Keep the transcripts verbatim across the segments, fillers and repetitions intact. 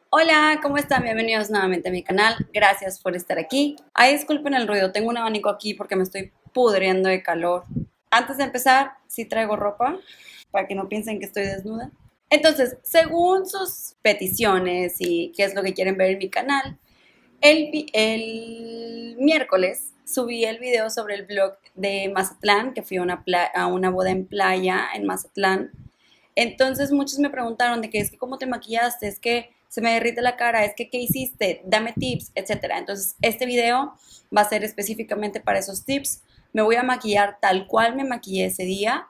Hola, ¿cómo están? Bienvenidos nuevamente a mi canal. Gracias por estar aquí. Ay, disculpen el ruido, tengo un abanico aquí porque me estoy pudriendo de calor. Antes de empezar, sí traigo ropa para que no piensen que estoy desnuda. Entonces, según sus peticiones y qué es lo que quieren ver en mi canal, el, el miércoles subí el video sobre el vlog de Mazatlán, que fui a una, a una boda en playa en Mazatlán. Entonces muchos me preguntaron de que es que cómo te maquillaste, es que se me derrite la cara, es que qué hiciste, dame tips, etcétera. Entonces este video va a ser específicamente para esos tips. Me voy a maquillar tal cual me maquillé ese día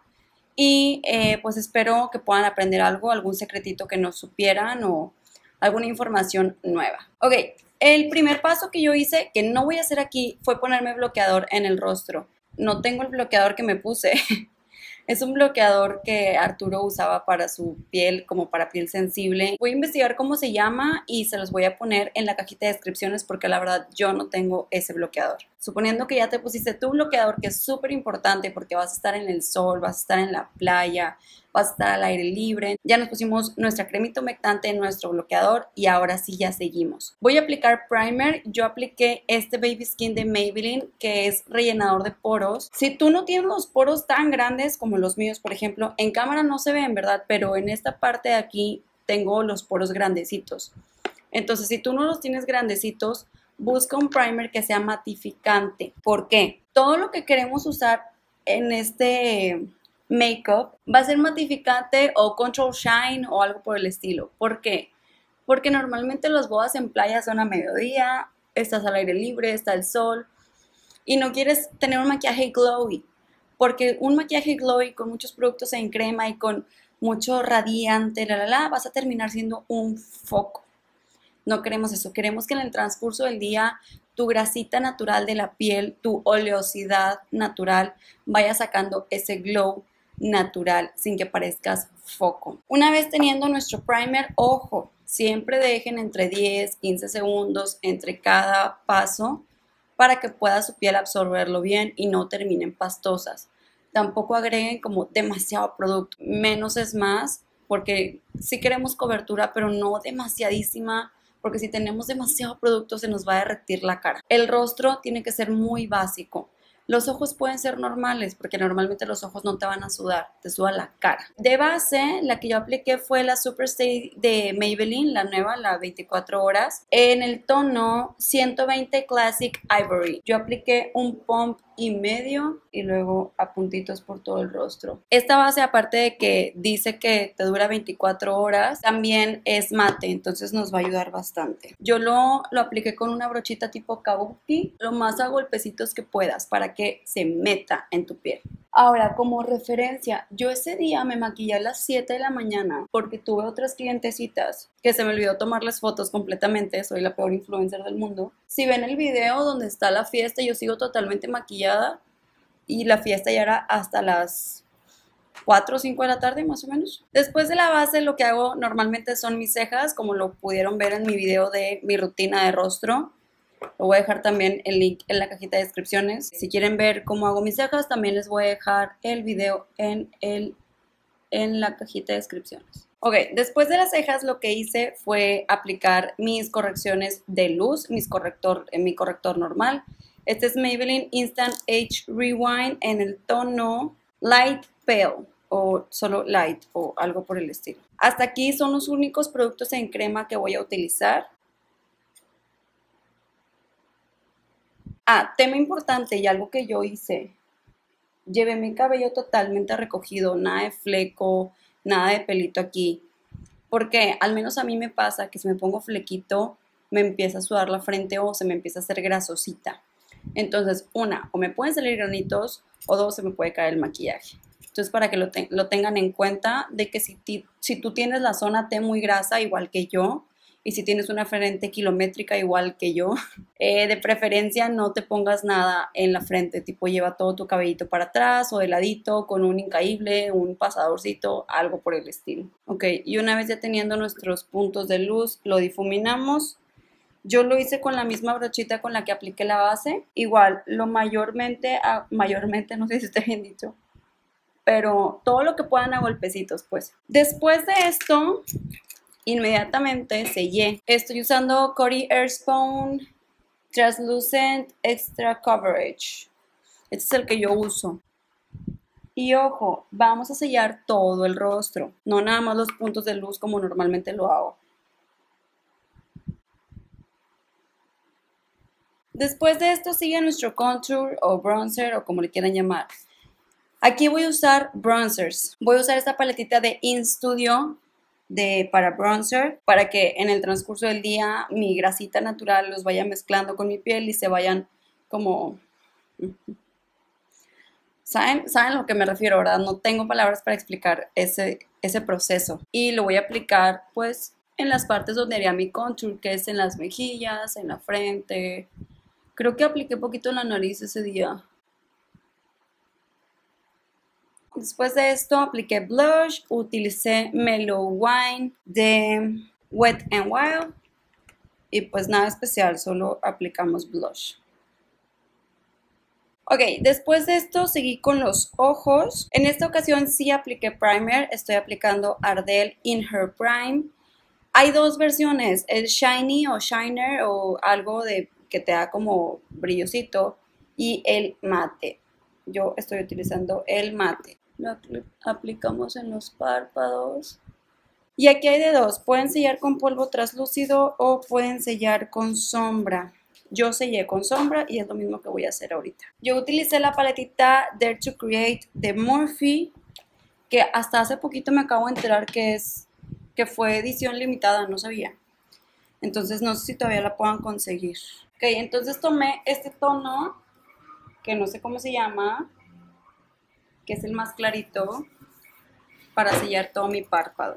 y eh, pues espero que puedan aprender algo, algún secretito que no supieran o alguna información nueva. Ok, el primer paso que yo hice, que no voy a hacer aquí, fue ponerme bloqueador en el rostro. No tengo el bloqueador que me puse. Es un bloqueador que Arturo usaba para su piel, como para piel sensible. Voy a investigar cómo se llama y se los voy a poner en la cajita de descripciones porque la verdad yo no tengo ese bloqueador. Suponiendo que ya te pusiste tu bloqueador, que es súper importante porque vas a estar en el sol, vas a estar en la playa, vas a estar al aire libre. Ya nos pusimos nuestra cremita humectante en nuestro bloqueador y ahora sí ya seguimos. Voy a aplicar primer. Yo apliqué este Baby Skin de Maybelline, que es rellenador de poros. Si tú no tienes los poros tan grandes como los míos, por ejemplo, en cámara no se ven, ¿verdad? Pero en esta parte de aquí tengo los poros grandecitos. Entonces, si tú no los tienes grandecitos, busca un primer que sea matificante. ¿Por qué? Todo lo que queremos usar en este makeup va a ser matificante o control shine o algo por el estilo. ¿Por qué? Porque normalmente las bodas en playa son a mediodía, estás al aire libre, está el sol y no quieres tener un maquillaje glowy, porque un maquillaje glowy con muchos productos en crema y con mucho radiante, la la la, vas a terminar siendo un foco. No queremos eso, queremos que en el transcurso del día tu grasita natural de la piel, tu oleosidad natural vaya sacando ese glow natural sin que parezcas foco. Una vez teniendo nuestro primer, ojo, siempre dejen entre diez, quince segundos entre cada paso para que pueda su piel absorberlo bien y no terminen pastosas. Tampoco agreguen como demasiado producto, menos es más, porque sí queremos cobertura, pero no demasiadísima, porque si tenemos demasiado producto se nos va a derretir la cara. El rostro tiene que ser muy básico. Los ojos pueden ser normales, porque normalmente los ojos no te van a sudar, te suda la cara. De base, la que yo apliqué fue la Superstay de Maybelline, la nueva, la veinticuatro horas, en el tono ciento veinte Classic Ivory. Yo apliqué un pump y medio y luego a puntitos por todo el rostro. Esta base, aparte de que dice que te dura veinticuatro horas, también es mate, entonces nos va a ayudar bastante. Yo lo, lo apliqué con una brochita tipo kabuki, lo más a golpecitos que puedas para que se meta en tu piel. Ahora, como referencia, yo ese día me maquillé a las siete de la mañana porque tuve otras clientecitas que se me olvidó tomarles fotos completamente, soy la peor influencer del mundo. Si ven el video donde está la fiesta, yo sigo totalmente maquillada y la fiesta ya era hasta las cuatro o cinco de la tarde más o menos. Después de la base lo que hago normalmente son mis cejas, como lo pudieron ver en mi video de mi rutina de rostro. Lo voy a dejar también el link en la cajita de descripciones. Si quieren ver cómo hago mis cejas, también les voy a dejar el video en, el, en la cajita de descripciones. Ok, después de las cejas lo que hice fue aplicar mis correcciones de luz, mis corrector, en mi corrector normal. Este es Maybelline Instant Age Rewind en el tono Light Pale o solo Light o algo por el estilo. Hasta aquí son los únicos productos en crema que voy a utilizar. Ah, tema importante y algo que yo hice. Llevé mi cabello totalmente recogido, nada de fleco, nada de pelito aquí. Porque al menos a mí me pasa que si me pongo flequito, me empieza a sudar la frente o se me empieza a hacer grasosita. Entonces, una, o me pueden salir granitos o dos, se me puede caer el maquillaje. Entonces, para que lo, te lo tengan en cuenta de que si, si tú tienes la zona T muy grasa, igual que yo, y si tienes una frente kilométrica igual que yo, eh, de preferencia no te pongas nada en la frente, tipo lleva todo tu cabellito para atrás o de ladito con un incaíble, un pasadorcito, algo por el estilo. Ok, y una vez ya teniendo nuestros puntos de luz, lo difuminamos. Yo lo hice con la misma brochita con la que apliqué la base. Igual, lo mayormente, a, mayormente, no sé si está bien dicho, pero todo lo que puedan a golpecitos, pues. Después de esto, inmediatamente sellé. Estoy usando Coty Airspun Translucent Extra Coverage. Este es el que yo uso. Y ojo, vamos a sellar todo el rostro, no nada más los puntos de luz como normalmente lo hago. Después de esto sigue nuestro contour o bronzer o como le quieran llamar. Aquí voy a usar bronzers. Voy a usar esta paletita de InStudio de, para bronzer para que en el transcurso del día mi grasita natural los vaya mezclando con mi piel y se vayan como... ¿Saben? ¿Saben a lo que me refiero, verdad? No tengo palabras para explicar ese, ese proceso. Y lo voy a aplicar pues en las partes donde haría mi contour, que es en las mejillas, en la frente. Creo que apliqué poquito en la nariz ese día. Después de esto apliqué blush, utilicé Mellow Wine de Wet n Wild y pues nada especial, solo aplicamos blush. Ok, después de esto seguí con los ojos. En esta ocasión sí apliqué primer, estoy aplicando Ardell In Her Prime. Hay dos versiones, el Shiny o Shiner o algo de que te da como brillosito y el mate. Yo estoy utilizando el mate. Lo aplicamos en los párpados. Y aquí hay de dos, pueden sellar con polvo translúcido o pueden sellar con sombra. Yo sellé con sombra y es lo mismo que voy a hacer ahorita. Yo utilicé la paletita Dare to Create de Morphe, que hasta hace poquito me acabo de enterar que, es, que fue edición limitada, no sabía. Entonces no sé si todavía la puedan conseguir. Ok, entonces tomé este tono, que no sé cómo se llama, que es el más clarito, para sellar todo mi párpado.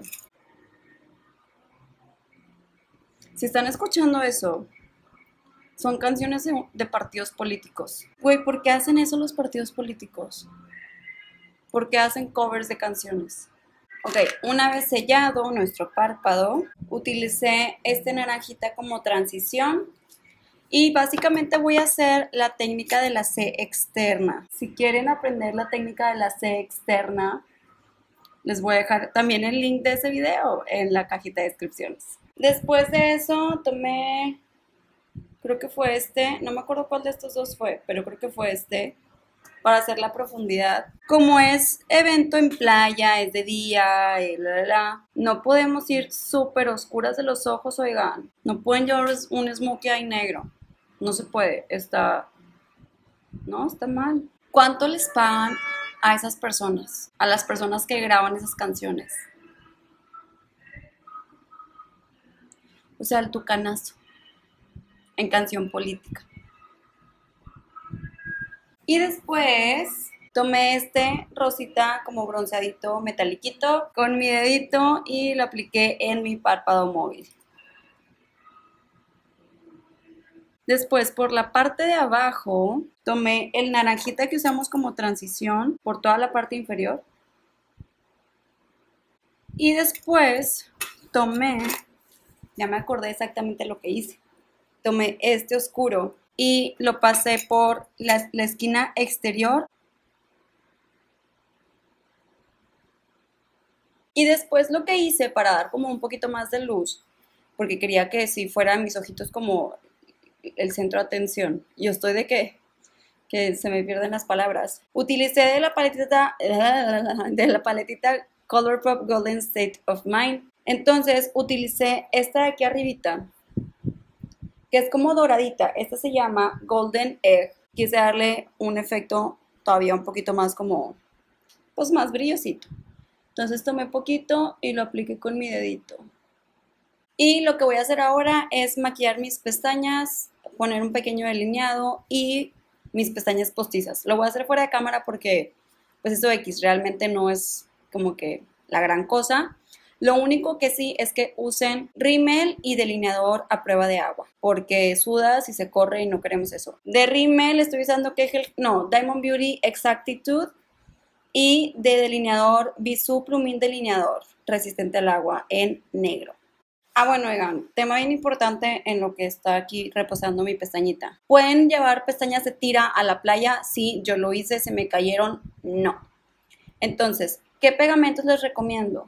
Si están escuchando eso, son canciones de, de partidos políticos. Güey, ¿por qué hacen eso los partidos políticos? ¿Por qué hacen covers de canciones? Ok, una vez sellado nuestro párpado, utilicé este naranjita como transición y básicamente voy a hacer la técnica de la C externa. Si quieren aprender la técnica de la C externa, les voy a dejar también el link de ese video en la cajita de descripciones. Después de eso tomé, creo que fue este, no me acuerdo cuál de estos dos fue, pero creo que fue este, para hacer la profundidad. Como es evento en playa, es de día, y la, la, la, no podemos ir súper oscuras de los ojos, oigan. No pueden llevar un smokey eye negro. No se puede, está... No, está mal. ¿Cuánto les pagan a esas personas? A las personas que graban esas canciones. O sea, el tucanazo en canción política. Y después tomé este rosita como bronceadito metaliquito con mi dedito y lo apliqué en mi párpado móvil. Después por la parte de abajo tomé el naranjita que usamos como transición por toda la parte inferior. Y después tomé, ya me acordé exactamente lo que hice, tomé este oscuro y lo pasé por la, la esquina exterior. Y después lo que hice para dar como un poquito más de luz, porque quería que si fueran mis ojitos como el centro de atención. Yo estoy de que, que se me pierden las palabras. Utilicé de la paletita, de la paletita Colourpop Golden State of Mind. Entonces utilicé esta de aquí arribita, que es como doradita. Esta se llama Golden Egg. Quise darle un efecto todavía un poquito más como, pues más brillosito. Entonces tomé poquito y lo apliqué con mi dedito. Y lo que voy a hacer ahora es maquillar mis pestañas, poner un pequeño delineado y mis pestañas postizas. Lo voy a hacer fuera de cámara porque pues esto X realmente no es como que la gran cosa. Lo único que sí es que usen rímel y delineador a prueba de agua, porque sudas y se corre y no queremos eso. De rímel estoy usando Kegel, no, Diamond Beauty Exactitude y de delineador Bisú Plumín Delineador resistente al agua en negro. Ah, bueno, oigan, tema bien importante en lo que está aquí reposando mi pestañita. ¿Pueden llevar pestañas de tira a la playa? Sí, yo lo hice, se me cayeron, no. Entonces, ¿qué pegamentos les recomiendo?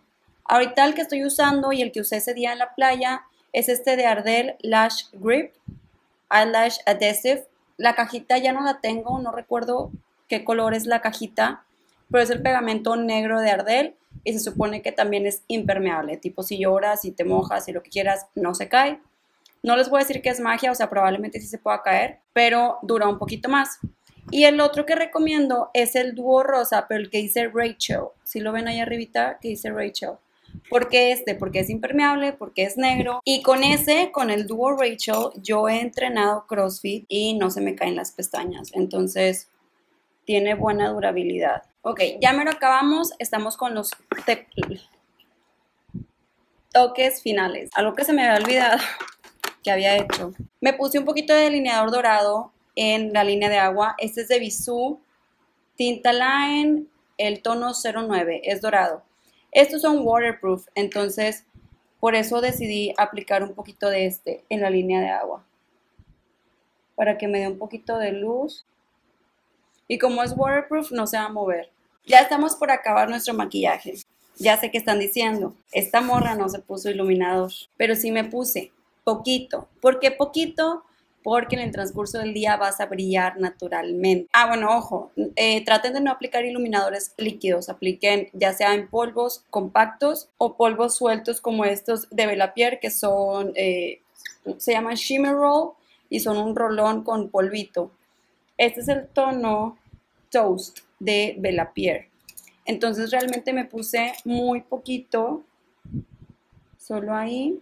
Ahorita el que estoy usando y el que usé ese día en la playa es este de Ardell Lash Grip Eyelash Adhesive. La cajita ya no la tengo, no recuerdo qué color es la cajita, pero es el pegamento negro de Ardell y se supone que también es impermeable, tipo si lloras, si te mojas, si lo que quieras, no se cae. No les voy a decir que es magia, o sea, probablemente sí se pueda caer, pero dura un poquito más. Y el otro que recomiendo es el dúo rosa, pero el que dice Rachel. Si lo ven ahí arribita, que dice Rachel. ¿Por qué este? Porque es impermeable, porque es negro. Y con ese, con el dúo Rachel, yo he entrenado CrossFit y no se me caen las pestañas. Entonces, tiene buena durabilidad. Ok, ya me lo acabamos. Estamos con los toques finales. Algo que se me había olvidado que había hecho. Me puse un poquito de delineador dorado en la línea de agua. Este es de Bisú Tinta Line, el tono cero nueve, es dorado. Estos son waterproof, entonces por eso decidí aplicar un poquito de este en la línea de agua, para que me dé un poquito de luz. Y como es waterproof, no se va a mover. Ya estamos por acabar nuestro maquillaje. Ya sé que están diciendo, esta morra no se puso iluminador, pero sí me puse poquito. ¿Por qué poquito? Porque en el transcurso del día vas a brillar naturalmente. Ah, bueno, ojo, eh, traten de no aplicar iluminadores líquidos, apliquen ya sea en polvos compactos o polvos sueltos como estos de Belapierre, que son, eh, se llaman Shimmer Roll y son un rolón con polvito. Este es el tono Toast de Belapierre. Entonces realmente me puse muy poquito, solo ahí.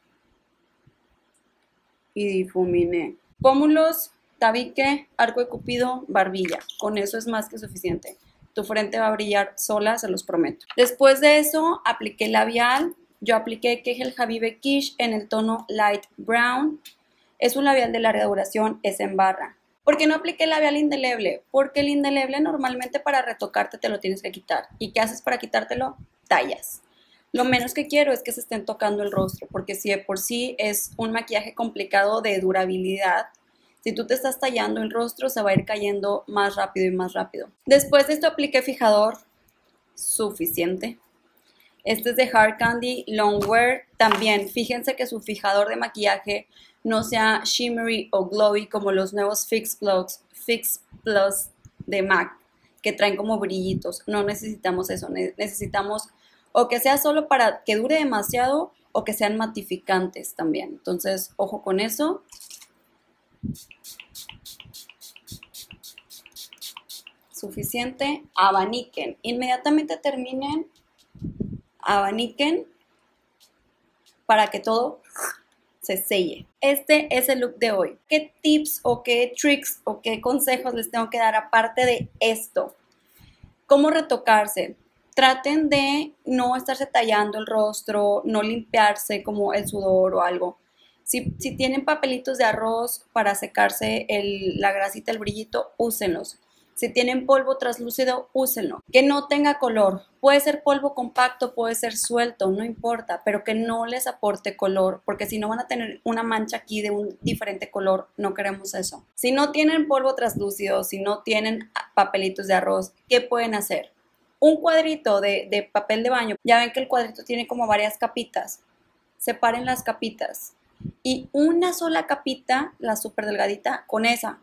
Y difuminé. Pómulos, tabique, arco de cupido, barbilla. Con eso es más que suficiente. Tu frente va a brillar sola, se los prometo. Después de eso, apliqué labial. Yo apliqué Kegel Habibe Kish en el tono Light Brown. Es un labial de larga duración, es en barra. ¿Por qué no apliqué labial indeleble? Porque el indeleble normalmente para retocarte te lo tienes que quitar. ¿Y qué haces para quitártelo? Tallas. Lo menos que quiero es que se estén tocando el rostro, porque si de por sí es un maquillaje complicado de durabilidad, si tú te estás tallando el rostro se va a ir cayendo más rápido y más rápido. Después de esto apliqué fijador, suficiente. Este es de Hard Candy Longwear. También fíjense que su fijador de maquillaje no sea shimmery o glowy como los nuevos Fix Plus, Fix Plus de MAC, que traen como brillitos. No necesitamos eso, necesitamos o que sea solo para que dure demasiado o que sean matificantes también. Entonces, ojo con eso. Suficiente. Abaniquen. Inmediatamente terminen, abaniquen para que todo se selle. Este es el look de hoy. ¿Qué tips o qué tricks o qué consejos les tengo que dar aparte de esto? ¿Cómo retocarse? Traten de no estarse tallando el rostro, no limpiarse como el sudor o algo. Si, si tienen papelitos de arroz para secarse el, la grasita, el brillito, úsenlos. Si tienen polvo translúcido, úsenlo. Que no tenga color. Puede ser polvo compacto, puede ser suelto, no importa, pero que no les aporte color, porque si no van a tener una mancha aquí de un diferente color, no queremos eso. Si no tienen polvo translúcido, si no tienen papelitos de arroz, ¿qué pueden hacer? Un cuadrito de, de papel de baño. Ya ven que el cuadrito tiene como varias capitas. Separen las capitas. Y una sola capita, la súper delgadita, con esa,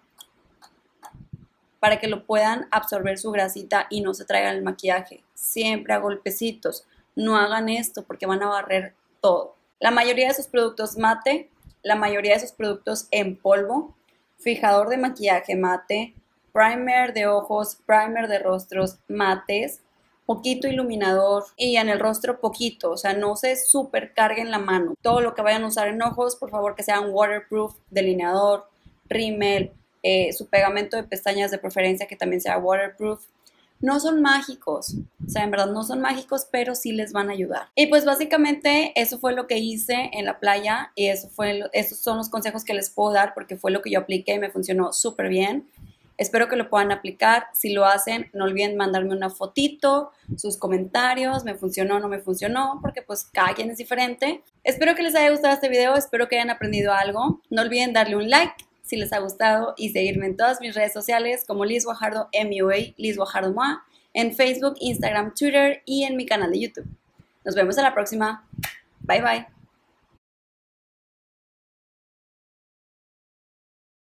para que lo puedan absorber su grasita y no se traigan el maquillaje. Siempre a golpecitos. No hagan esto porque van a barrer todo. La mayoría de sus productos mate, la mayoría de sus productos en polvo, fijador de maquillaje mate, primer de ojos, primer de rostros mates, poquito iluminador y en el rostro poquito, o sea, no se supercarguen la mano. Todo lo que vayan a usar en ojos, por favor que sean waterproof, delineador, rímel, eh, su pegamento de pestañas de preferencia que también sea waterproof. No son mágicos, o sea, en verdad no son mágicos, pero sí les van a ayudar. Y pues básicamente eso fue lo que hice en la playa y eso fue, esos son los consejos que les puedo dar porque fue lo que yo apliqué y me funcionó súper bien. Espero que lo puedan aplicar. Si lo hacen, no olviden mandarme una fotito, sus comentarios, me funcionó o no me funcionó, porque pues cada quien es diferente. Espero que les haya gustado este video, espero que hayan aprendido algo. No olviden darle un like si les ha gustado y seguirme en todas mis redes sociales como Liz Guajardo M U A, Liz Guajardo M U A, en Facebook, Instagram, Twitter y en mi canal de YouTube. Nos vemos en la próxima. Bye bye.